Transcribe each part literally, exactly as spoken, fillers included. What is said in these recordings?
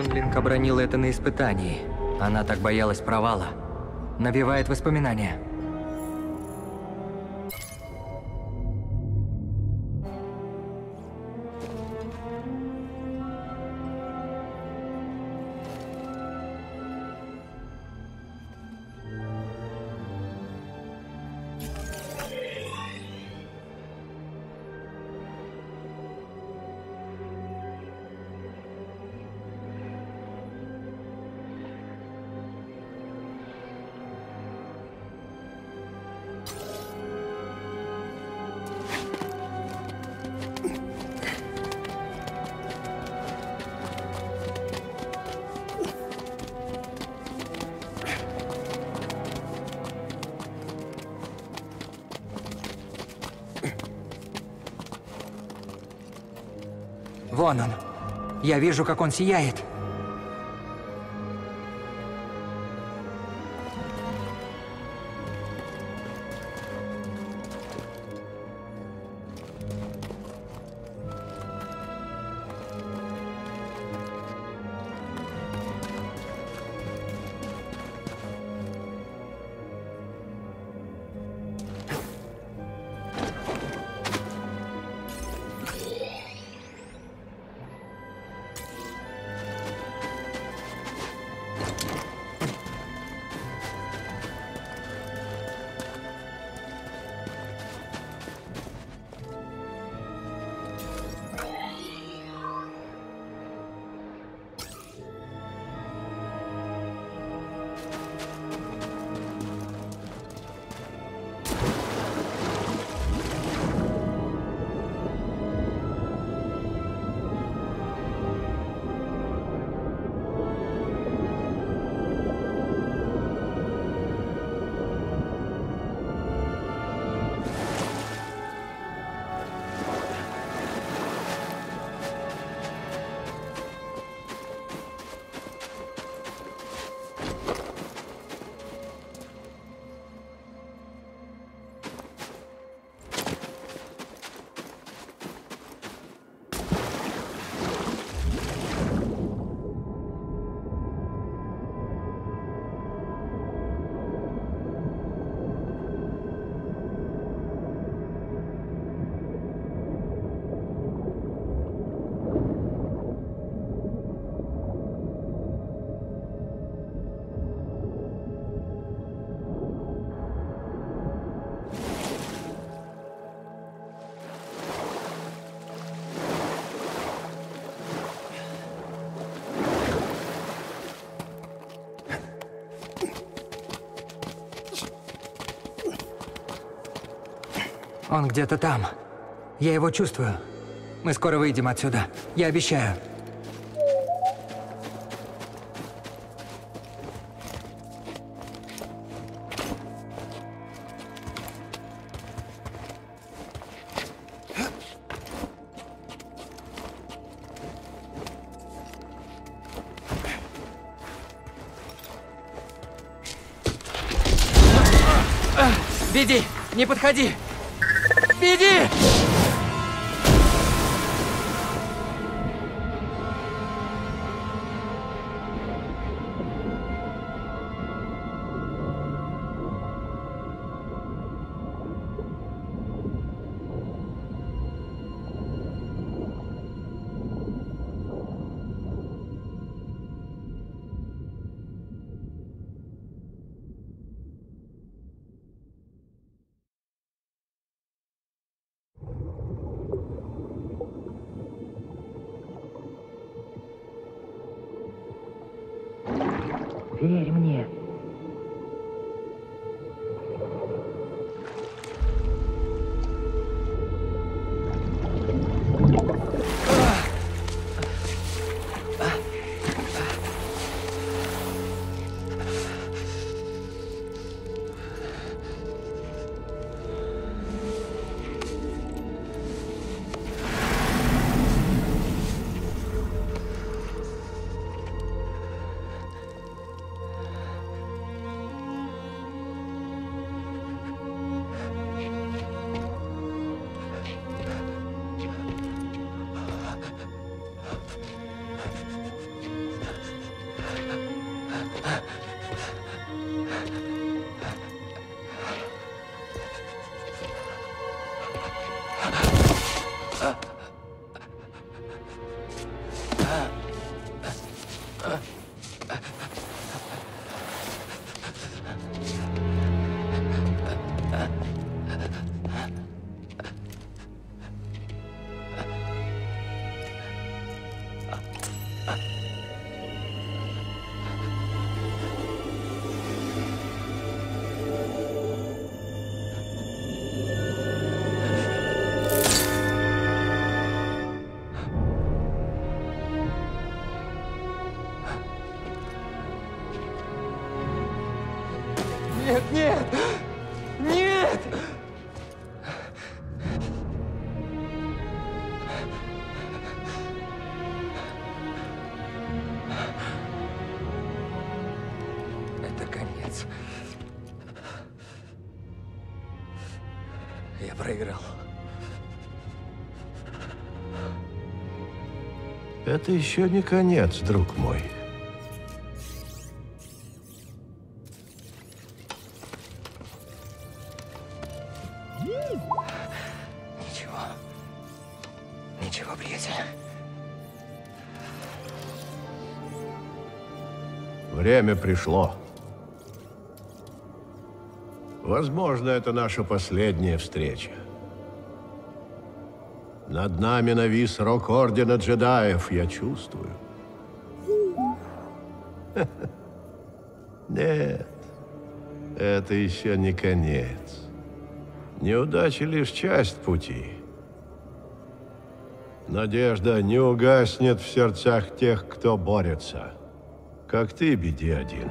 Юнлинг обронила это на испытании. Она так боялась провала. Навевает воспоминания. Вон он. Я вижу, как он сияет. Он где-то там. Я его чувствую. Мы скоро выйдем отсюда. Я обещаю. Веди! Не подходи! Веди! Верь мне. Нет, нет! Нет! Это конец. Я проиграл. Это еще не конец, друг мой. Ничего. Ничего, приятель. Время пришло. Возможно, это наша последняя встреча. Над нами навис рог Ордена Джедаев, я чувствую. Нет, это еще не конец. Неудача лишь часть пути. Надежда не угаснет в сердцах тех, кто борется. Как ты, би ди один.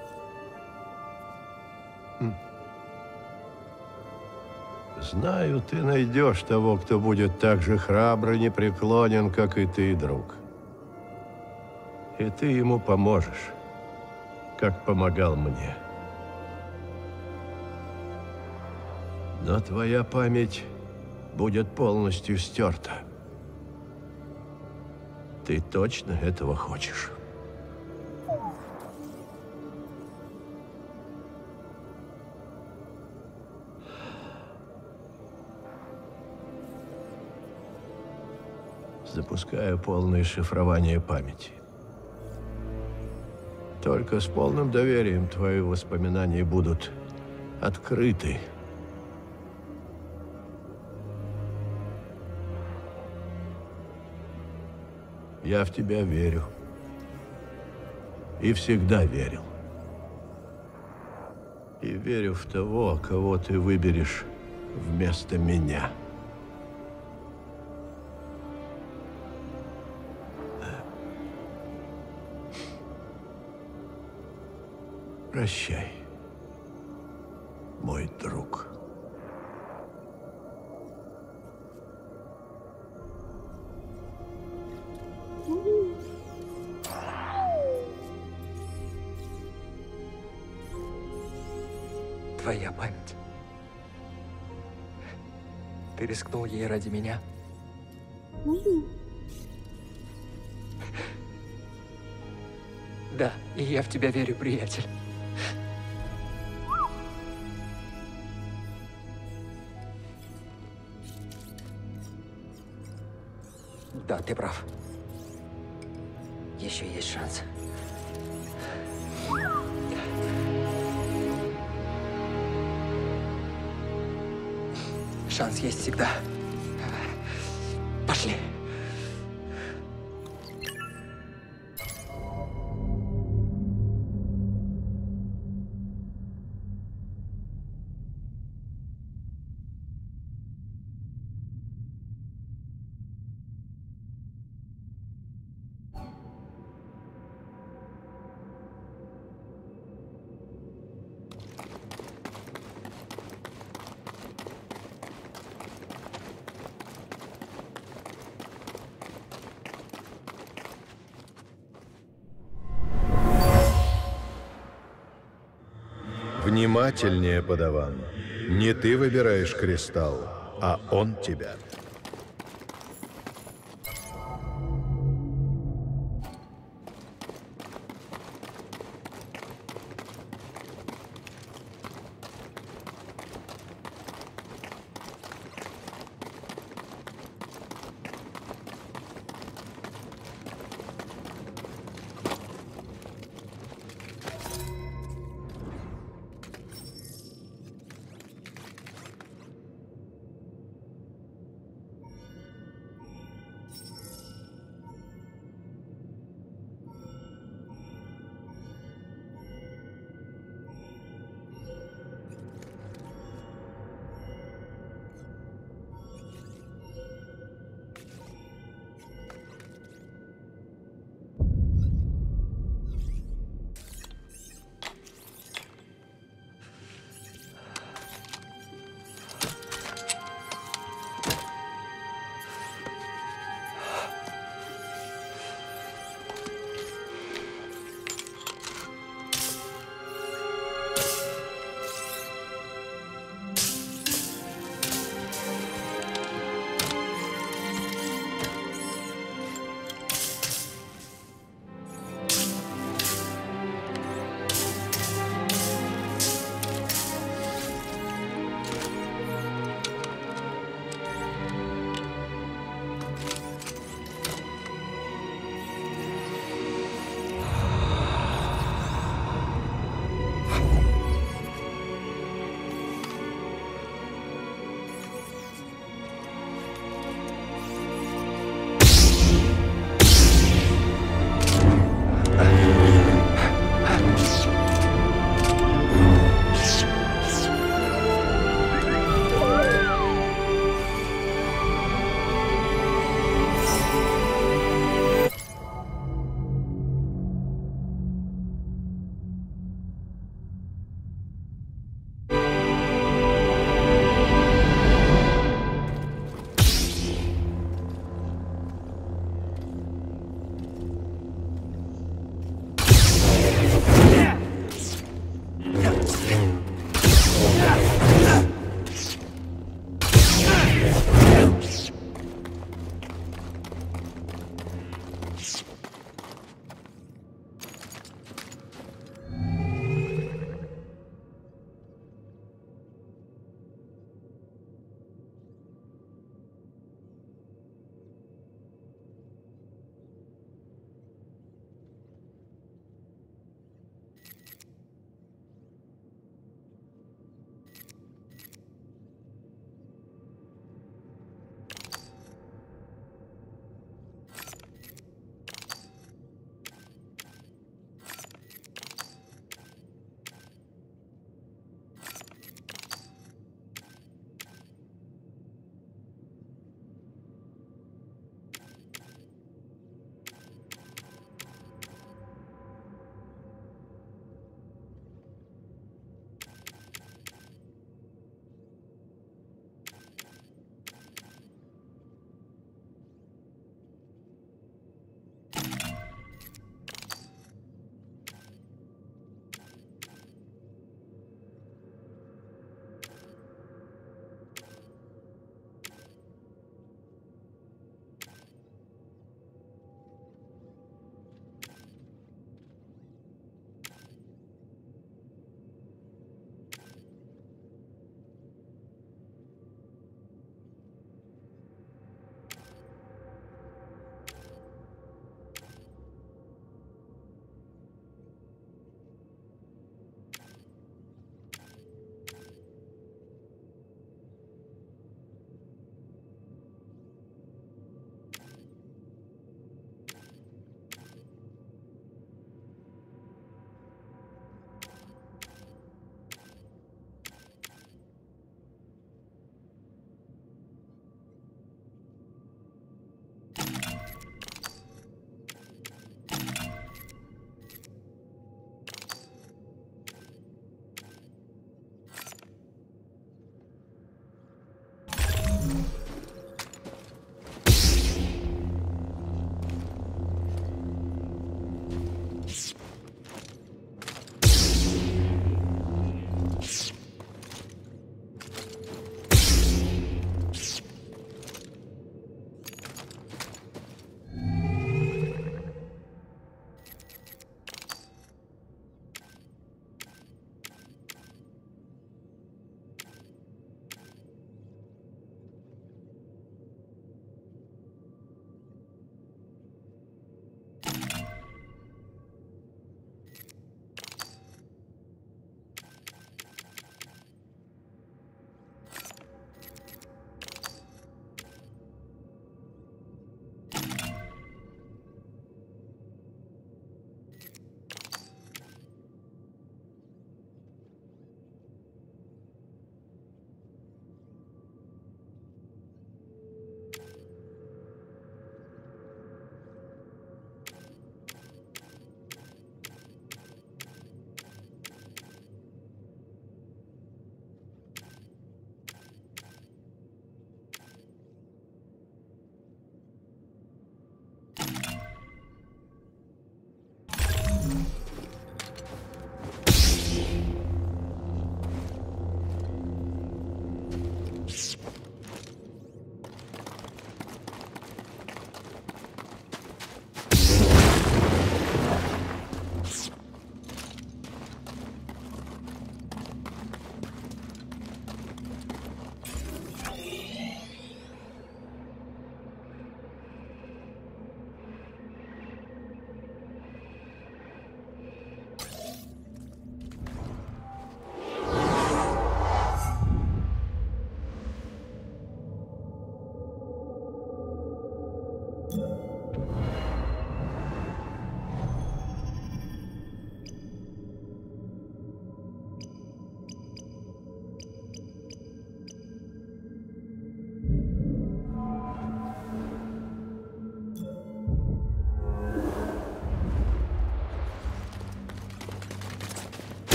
Знаю, ты найдешь того, кто будет так же храбр и непреклонен, как и ты, друг. И ты ему поможешь, как помогал мне. Но твоя память будет полностью стерта. Ты точно этого хочешь? Запускаю полное шифрование памяти. Только с полным доверием твои воспоминания будут открыты. Я в тебя верю. И всегда верил. И верю в того, кого ты выберешь вместо меня. Прощай, мой друг. Твоя память. Ты рискнул ей ради меня. Да, и я в тебя верю, приятель. Да, ты прав. Еще есть шанс. Шанс есть всегда. Пошли. Внимательнее, подаван. Не ты выбираешь кристалл, а он тебя.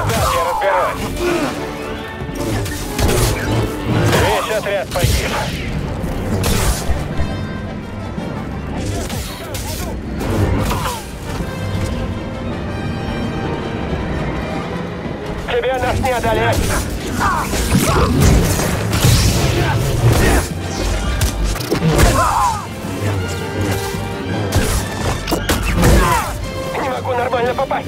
Назад, я разберусь. Весь отряд погиб. Тебе нас не одолеть. Не могу нормально попасть.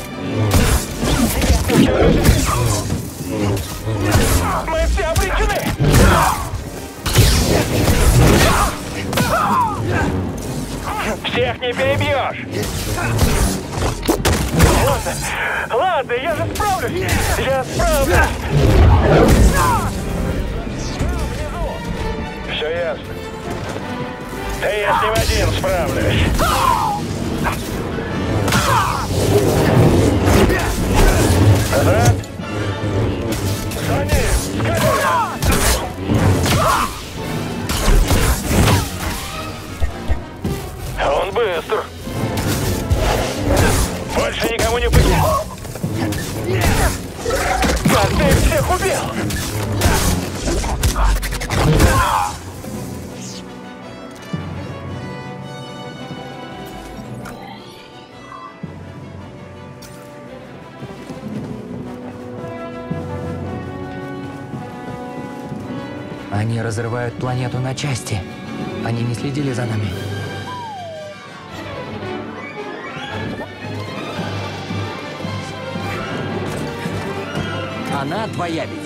Мы все обречены. Всех не перебьешь. Ладно, ладно, я же справлюсь. Я справлюсь. Все ясно. Да я с ним один справлюсь. Назад. За ним. Он быстр. Больше никому не потерял. А ты всех убил. Они разрывают планету на части. Они не следили за нами. Она твоя ведь.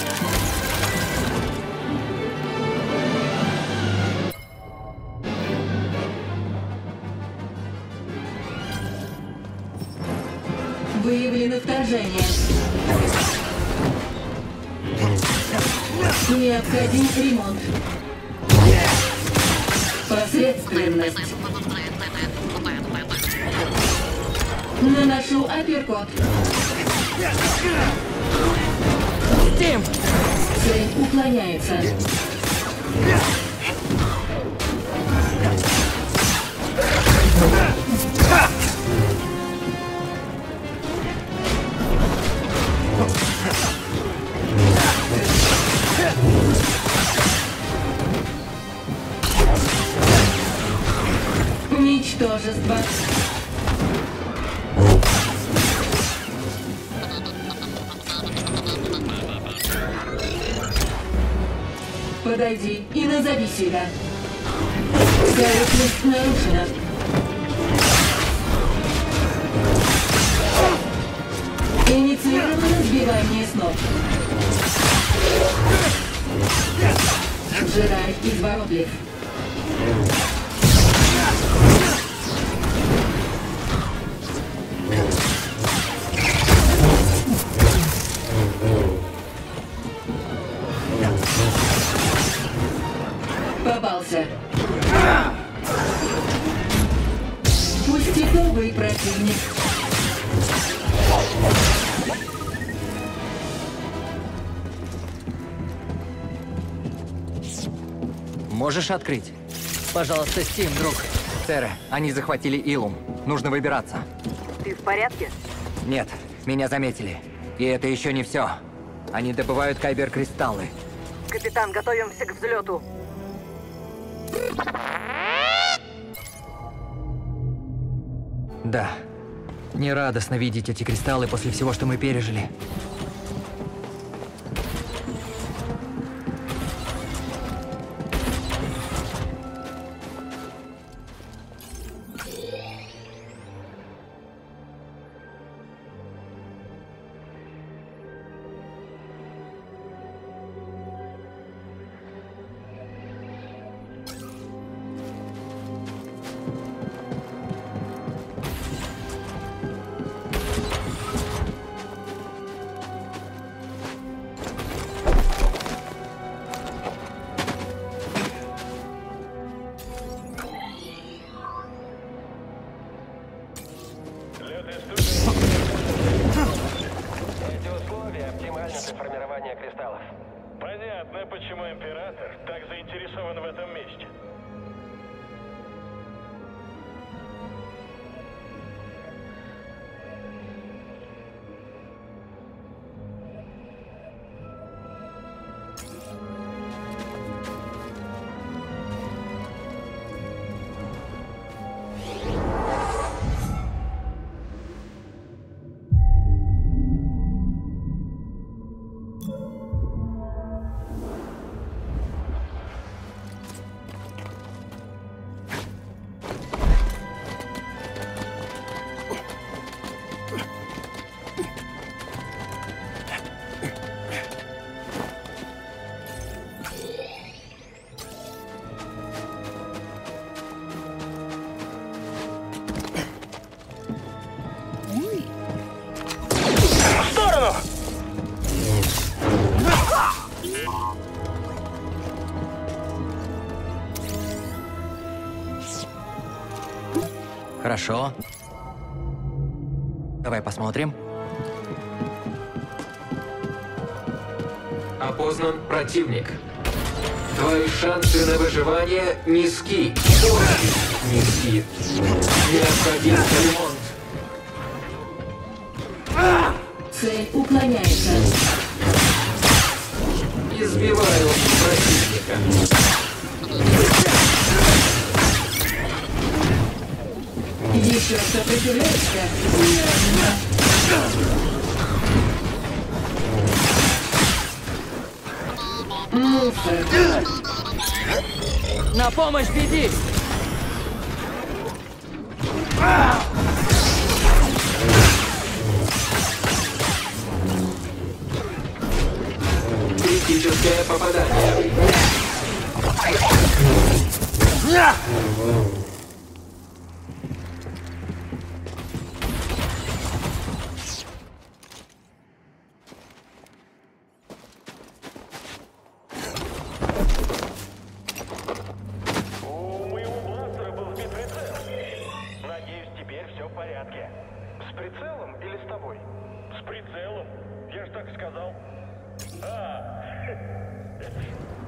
Выявлено вторжение. Необходим ремонт. Посредственность. Наношу апперкот. Тим! Цель уклоняется. Ничтожество. Подойди и назови себя. Корректность нарушена. Инициировано сбивание с ног. Джедай изворотлив. Попался. Пустяковый противник. Можешь открыть? Пожалуйста, Стим, друг. Сэра, они захватили Илум. Нужно выбираться. Ты в порядке? Нет, меня заметили. И это еще не все. Они добывают кайбер-кристаллы. Капитан, готовимся к взлету. Да. Нерадостно видеть эти кристаллы после всего, что мы пережили. Понятно, почему император так заинтересован в этом месте. Хорошо. Давай посмотрим. Опознан противник. Твои шансы на выживание низки. Очень низки. Необходим ремонт. Цель уклоняется. Избиваю противника. Еще сопротивляешься? Мусор. На помощь беги! Критическое попадание. У моего бластера был сбит прицел. Надеюсь, теперь все в порядке. С прицелом или с тобой? С прицелом. Я ж так сказал. А, это ж